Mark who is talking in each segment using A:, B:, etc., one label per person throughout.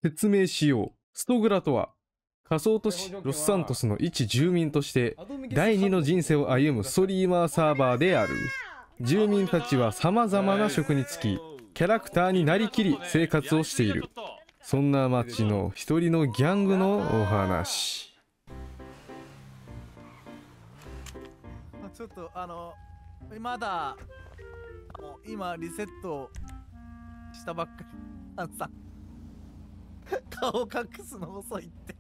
A: 説明しよう。ストグラとは、仮想都市ロスサントスの一住民として第二の人生を歩むストリーマーサーバーである。住民たちは様々な職に就き、キャラクターになりきり生活をしている。そんな街の一人のギャングのお話。
B: ちょっとまだ今リセットしたばっかり。さ顔隠すの遅いって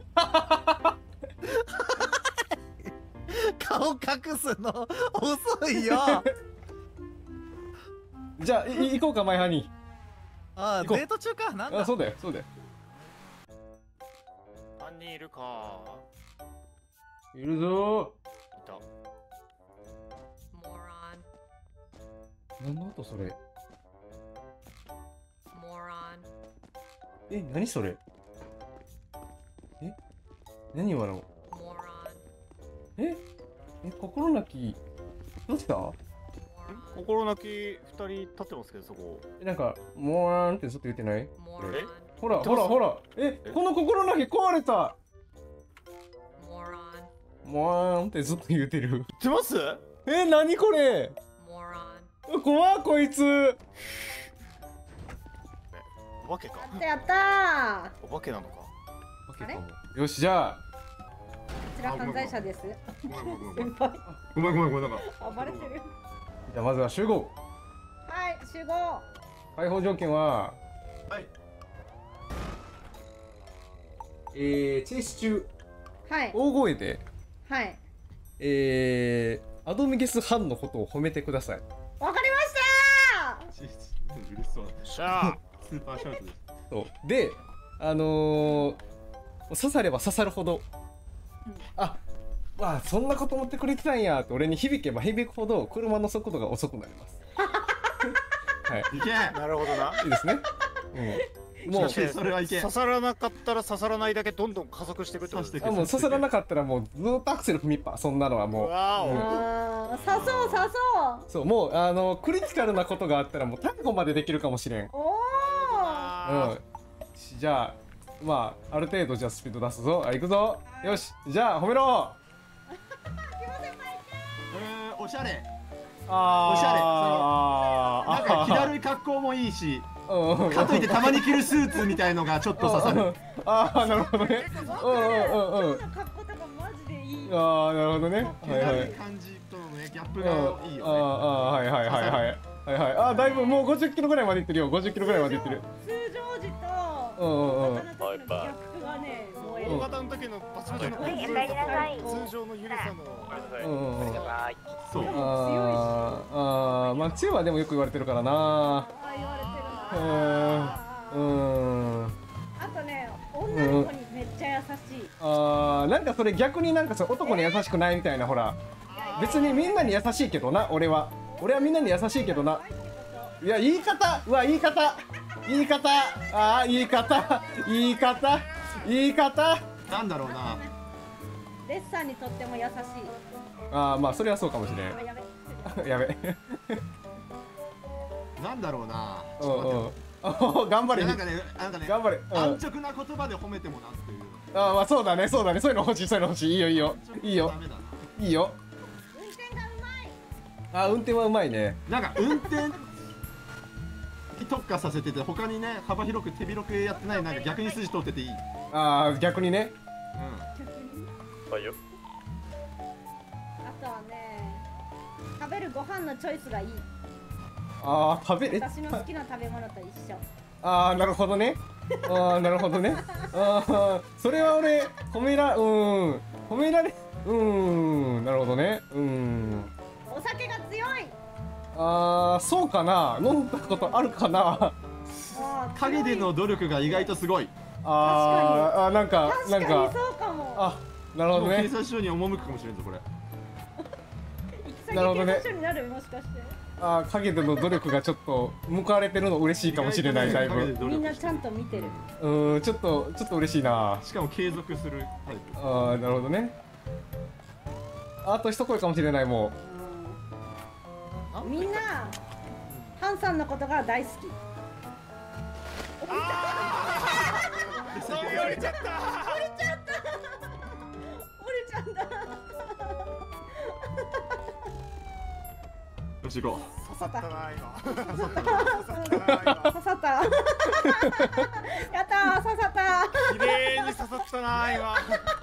B: 顔隠すの遅いよ
A: じゃあ行こうか、マイハニー。
B: ああ、デート中か。なんだ。
A: あ、そうだよ、そうだよ。
C: 何人いるか。
A: いるぞ
C: いた。
A: ー。何の音それ。え、何それ。え、何今の。え、心なき。どうした？
C: 心なき2人立ってますけど、そこ。
A: なんか、モーンってずっと言ってない？
C: え、
A: ほらほらほら。この心なき壊れた。モーンってずっと言ってる。
C: 言ってます？
A: 何これ。怖っ、こいつ。
C: お化けか。
D: やった
C: お化けなのか。
D: あれ？
A: よし、じゃあ。
D: こちら犯罪者です。先輩。
C: ごめんなんか。
D: 暴れてる。
A: じゃあまずは集合。
D: はい、集合。
A: 解放条件は。
C: はい。
A: チェイス中。
D: はい。
A: 大声で。
D: はい。
A: アドミゲス・ハンのことを褒めてください。
D: わかりました。
C: 嬉しそうだね。しゃあ。スーパーシャウトです。
A: そうで、刺されば刺さるほど、あ、まあそんなこと思ってくれてたんやって俺に響けば響くほど車の速度が遅くなります。はい。
C: いけ。なるほどな。
A: いいですね。
C: もうそれはいけ。刺さらなかったら刺さらないだけどんどん加速していくってことです。
A: もう刺さらなかったらもうずっとアクセル踏みっぱ。そんなのはもう。
D: 刺そう刺そう。
A: そう、もうクリティカルなことがあったらもう逮捕までできるかもしれん。
D: おお。
A: じゃあまあある程度じゃあスピード出すぞ。行くぞ。よし、じゃあ褒めろ。
E: おしゃれ。
A: お
E: しゃれ。なんか気だるい格好もいいし、かといってたまに着るスーツみたいのがちょっと刺さる。
A: なるほどね。
D: 格好とかマジでいい。
A: なるほどね。
E: 気だるい感じとのねギャップがいいよね。
A: はい。だいぶもう50キロぐらいまでいってるよ。50キロぐらいまでいってる。
D: 通常時と大型の時のギャップがね、燃える。
C: 大型の時のバチバチの通常のゆるさの。
E: そう。
A: まあ強はでもよく言われてるからな。
D: 言われてるな。あとね、女の子にめっちゃ優しい。
A: なんかそれ逆になんか男に優しくないみたいな。ほら別にみんなに優しいけどな。俺はみんなに優しいけどな。いや言い方、言い方
E: なんだろうな。
D: レッサーにとっても優しい。
A: まあそれはそうかもしれん。やべ。
E: なんだろうな。
A: 頑張れ。
E: なんかね
A: 頑張れ。
E: 安直な言葉で褒めてもなっていう。
A: まあそうだね。そういうの欲しい。いいよ。
D: 運転がう
A: まい。運転はうまいね。
E: なんか運転に特化させてて、他にね幅広く手広くやってない。なんか逆に筋通ってていい。
A: 逆にね。
C: はいよ。
D: あとはね、食べるご飯のチョイスがいい。私の好きな食べ物と一緒。
A: なるほどね。それは俺褒められ。なるほどね。
D: お酒が強い。
A: そうかな。飲んだことあるかな。
E: 影での努力が意外とすごい。
A: なんか
D: そうかも。
A: なるほどね。
E: 警察署に赴くかもしれんぞこれ。
A: なるほどね。
D: 警察署になる、もしかして。
A: 影での努力がちょっと報われてるの嬉しいかもしれない。だいぶ
D: みんなちゃんと見てる。
A: ちょっと嬉しいな。
E: しかも継続するタイプ。
A: なるほどね。あと一声かもしれない。も
D: うみんなハンさんのことが大好き。 折れちゃった。
E: よし行こ
C: 刺さったな今。
D: 刺さった。やったー、刺さった。
C: 綺麗に刺さったな今。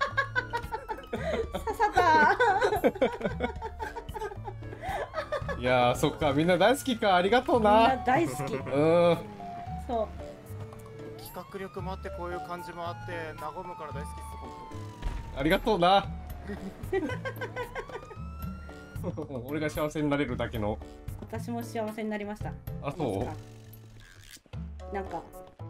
D: 刺さった。
A: いやー、そっか、みんな大好きか。ありがとう
D: みんな
A: な。
D: 大好き。
A: うん。
D: そう。
C: 企画力もあってこういう感じもあって和むから大好きっす本
A: ありがとうな。俺が幸せになれるだけの。
D: 私も幸せになりました。
A: あ、そう
D: なんか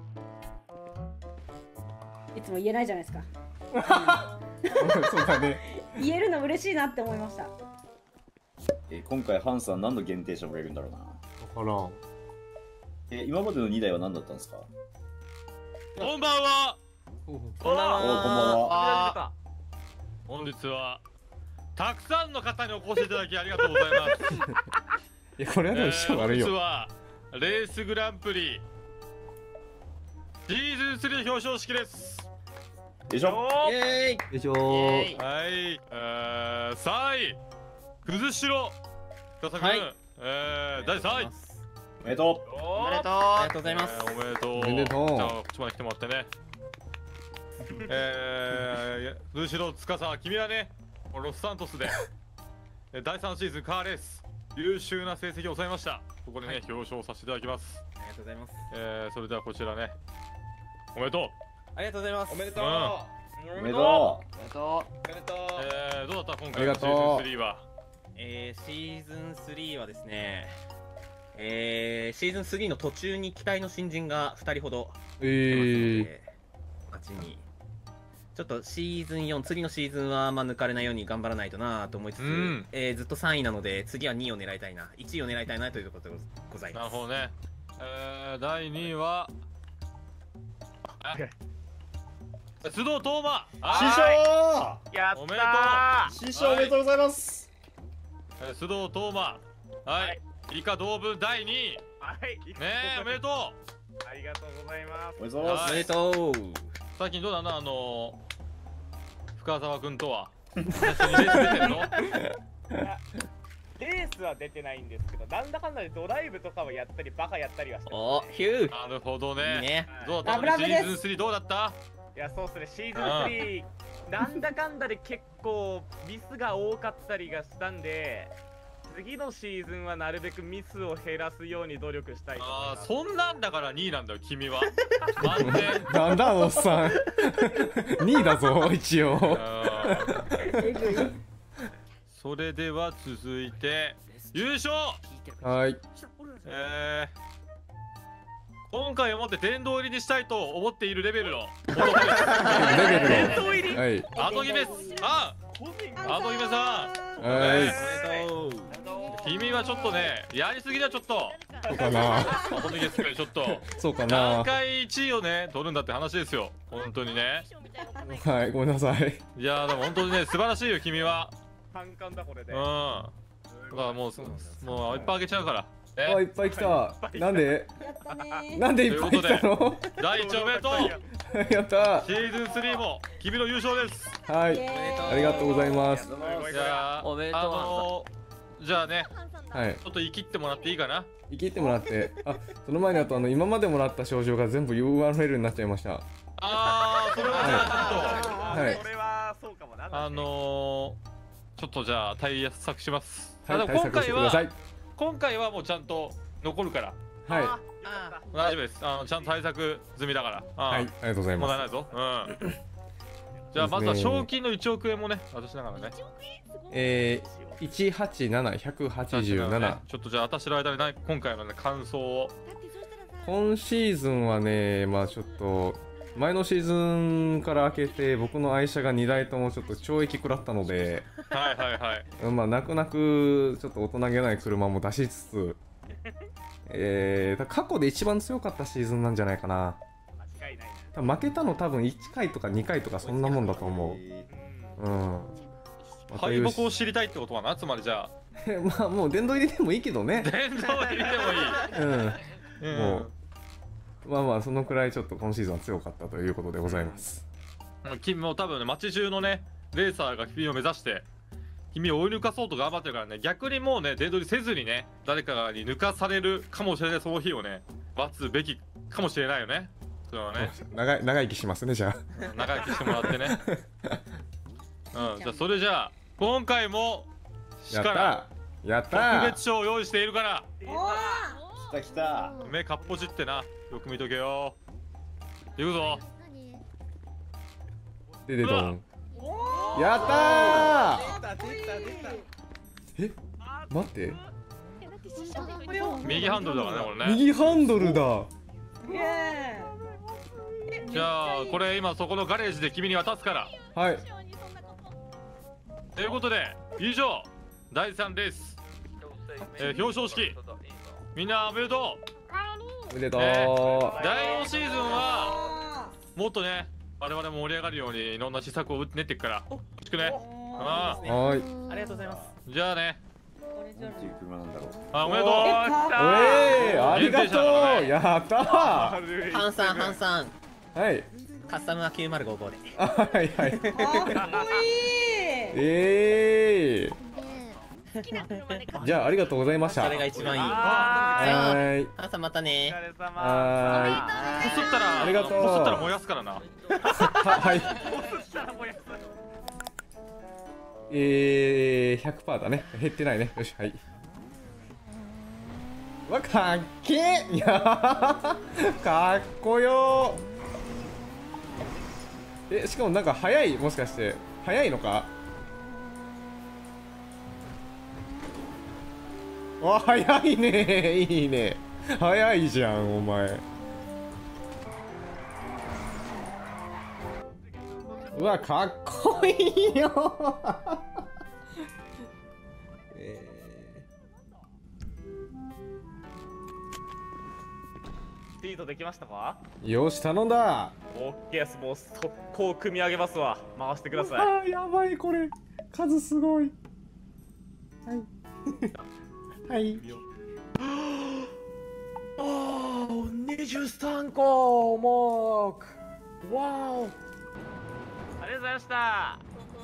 D: いつも言えないじゃないですか。
A: そうだね。
D: 言えるの嬉しいなって思いました。
F: 今回ハンさん何の限定車がいるんだろうな。
A: わか
F: 今までの2台は何だったんですか？
G: こんばんは。
A: らん。
F: おこんばんは。
G: 本日はたくさんの方にお越しいただきありがとうございます。
A: いや、これはでも一緒悪いよ。
G: 本日はレースグランプリシーズン3表彰式です。
F: よいしょ。
E: う。よいしょー。
G: はい、3位崩しろ深作君、第3位
F: おめでと
C: おめでとう。ありがとうございます。
G: おめでとう。
A: おめでとう
G: じゃあこっちまで来てもらってね。崩しろ司、君はねロスサントスで第3シーズンカーレース優秀な成績を収めました。ここでね、表彰させていただきます。
C: ありがとうございます。
G: それではこちらね、おめでとう。
C: ありがとうございます。おめでとう。
G: うん
F: う。おめでと
C: おめでとう。おめでとう。
G: どうだった今
A: あり
G: 回のシ
A: がとう
G: ーズン3は。
H: シーズン3はですね、シーズン3の途中に期待の新人が2人ほど出ますので、勝ちに。ちょっとシーズン4、次のシーズンは抜かれないように頑張らないとなと思いつつ、ずっと3位なので、次は2位を狙いたいな、1位を狙いたいなというところでございます。
G: なるほどね。第2位は、須藤斗真。
F: う。師匠
H: や
G: おめでと
F: 師匠おめでとうございます。
G: う。須藤斗真。はい。以下同文第2位。
H: はい、
G: ねえ、おめでとう。
H: ありがとうございます。
F: おめでとうございます。
H: おめでとう。
G: 最近どうだな、深澤君とは。一緒にレース出てるの？
H: レースは出てないんですけど、なんだかんだでドライブとかはやったり、バカやったりはしてます、ね。 お、ヒュー。
G: なるほどね。
H: いいね。
G: どうだった
D: ラブラブです
G: シーズン3どうだった？
H: いや、そうっすね、シーズン3、なんだかんだで結構ミスが多かったりがしたんで、次のシーズンはなるべくミスを減らすように努力したいと思い
G: ああ、
H: ます。
G: そんなんだから2位なんだよ、君は。満点。
A: なんだ、おっさん。2位だぞ、一応。
D: えぐい。
G: それでは続いて優勝。
A: はい。
G: 今回をもって殿堂入りにしたいと思っているレベルの
A: レベルの。
H: 殿堂入り
A: はい。
G: 後決めさん。後決めさん。
A: はい。
G: 君はちょっとね、やりすぎだ、ちょっと。
A: そうかな。
G: 後決めですけど、ちょっと。
A: そうかな。
G: 何回1位をね、取るんだって話ですよ。本当にね。
A: はい、ごめんなさい。
G: いやー、でも本当にね、素晴らしいよ、君は。
H: 単管だ、これで。
G: うん。だからもういっぱいあげちゃうから。
A: あ、いっぱい来た。なんで
D: やったねー。
A: なんでいっぱい来たの
G: 第1おめでとう。
A: やった
G: シーズン3も君の優勝です。
A: はい。
D: イエーイ
A: ありがとうございます。
G: じゃあ、
H: おめでと
G: じゃあね、
A: はい。
G: ちょっと言い切ってもらっていいかな。
A: 生きってもらって。あ、その前に今までもらった賞状が全部 URL になっちゃいました。
G: それはじゃあ
A: はい
H: それはそうかもな。
G: ちょっとじゃあ対策します。
A: はい、
G: でも
A: 対策してください。
G: 今回はもうちゃんと残るから
A: は
G: 大丈夫です。ちゃんと対策済みだから。
A: い。はい、ありがとうございま
G: 問題ないぞ。じゃあまずは賞金の1億円もね、渡しながらね。
A: す。187、187。
G: ちょっとじゃあ私の間に今回のね感想を。
A: 今シーズンはね、まあちょっと、前のシーズンから明けて、僕の愛車が2台ともちょっと懲役食らったので、
G: はいはいはい。
A: まあ泣く泣く、ちょっと大人げない車も出しつつ、過去で一番強かったシーズンなんじゃないかな。
H: 間違いない
A: 多分負けたの多分1回とか2回とかそんなもんだと思う。うん。また
G: 敗
A: 優
G: 北を知りたいってことはな、つまりじゃあ。
A: まあもう殿堂入りでもいいけどね。
G: 殿堂入りでもいい。
A: うん。もう、 まあまあそのくらいちょっと今シーズンは強かったということでございます。
G: 君も多分ね、街中のねレーサーが君を目指して君を追い抜かそうと頑張ってるからね、逆にもうね電動にせずにね誰かに抜かされるかもしれないその日をね待つべきかもしれないよね。それはね
A: 長生きしますね、じゃあ。
G: 長生きしてもらってね。うん、じゃあそれじゃあ今回も
A: やったやった
G: 特別賞を用意しているから
F: 来た来た。
G: 目かっぽじってな、よく見とけよ。いくぞ。
A: でドン。やったー。え、待って、
G: 右ハンドルだからねこれね。
A: 右ハンドルだ。
G: じゃあこれ今そこのガレージで君に渡すから。
A: はい。
G: ということで以上第3レース、表彰式みんなおめでとう。
A: おめでとう。
G: 第4シーズンはもっとね我々も盛り上がるようにいろんな施策を練っていくからよろしくね。
A: はい。
H: ありがとうございます。
G: じゃあね。
F: なんていう車なんだろう。
G: おめでとう。
A: ありがとう。やったー。
H: ハンさん
A: はい。
H: カスタムは9055で。
A: はいはい。
D: かっこいい。
A: じゃあありがとうございました。
H: それが一番いい。
A: はい。
H: ハンさんまたね。
A: は
G: こすったら
A: ありがとう。
G: こすったら燃やすからな。
A: はい。100% だね。減ってないね。よし、はい。うわ、かっけー。いやーかっこよー。しかもなんか速い、もしかして速いのか。わ、速いね。いいね。速いじゃんお前。うわ、かっこいいよ
I: スピードできましたか？
A: よし、頼んだ。
I: オッケーです。もう速攻組み上げますわ。回してください。
A: あー、やばい、これ数すごい。はいはい
I: おー、23個もうわお、ありがとうございました。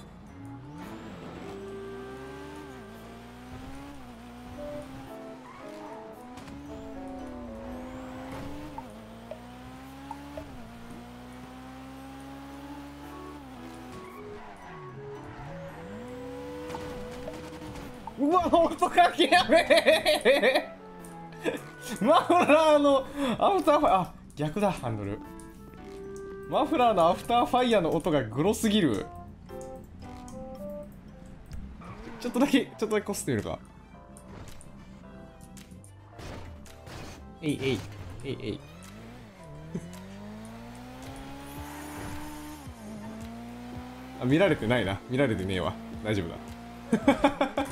A: うわ、音かけやべえマフラーのアフターファイあ、逆だ、ハンドル。マフラーのアフターファイヤーの音がグロすぎる。ちょっとだけこすってみるか。えいえいえいえいあ、見られてないな。見られてねえわ。大丈夫だ